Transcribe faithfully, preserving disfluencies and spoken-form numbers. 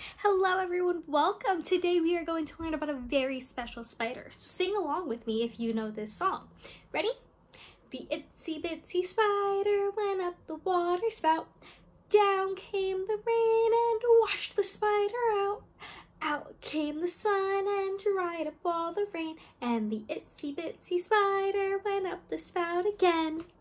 Hello everyone, welcome! Today we are going to learn about a very special spider. So sing along with me if you know this song. Ready? The itsy bitsy spider went up the water spout. Down came the rain and washed the spider out. Out came the sun and dried up all the rain. And the itsy bitsy spider went up the spout again.